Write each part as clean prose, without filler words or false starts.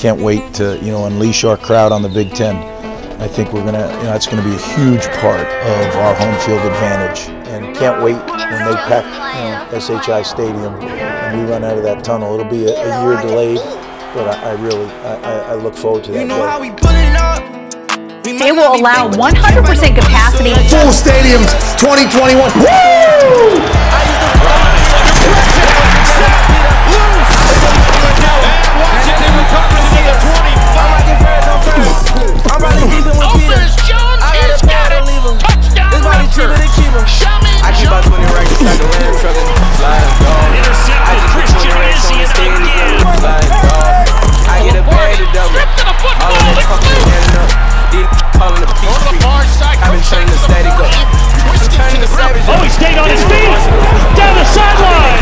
can't wait to unleash our crowd on the Big Ten. I think we're gonna, it's gonna be a huge part of our home field advantage, and can't wait when they pack SHI Stadium and we run out of that tunnel. It'll be a year delayed, but I look forward to that day. They will allow 100% capacity. Full stadiums 2021. Woo! I keep about 20 records, like a Ram truck and slide dog. I just put 20 racks on the stadium, slide dog. I get a bag to double. All of that fucking adding up. These calling the peace street. I've been turning the static up. I'm turning the savage up. Oh, he stayed on his feet. Down the sideline.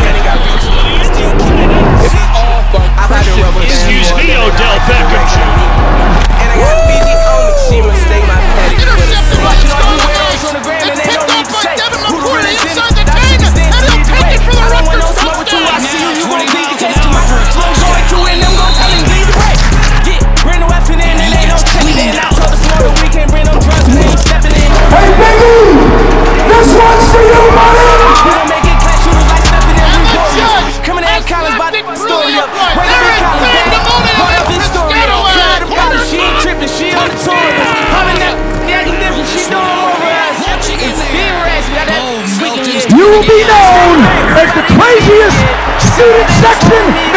Excuse me, Odell Beckham Jr. And I got 50 on me. She mistake my paddock. Watching all the weirdos on the gram and they don't need to say who the real is in it. That shit is standing to the way. I don't want no smoke with you. I see you, you gon' bleed the case to my slow going through and I'm gon' tell him bleed the break. Yeah, bring the weapon in and they don't check it in. I told the floor that we can't bring no drugs and they ain't stepping in. Hey, Biggie! This one's for you, buddy! We gon' make it clash shooters like stepping in Warriors. Coming out of college, about to story up. Break up in college, bag. Part of this story up. Fly the body, she ain't tripping, she on the tour. Popping that, acting different, she doing over us. Being raised, we got that squeaking. You will be known as the craziest student section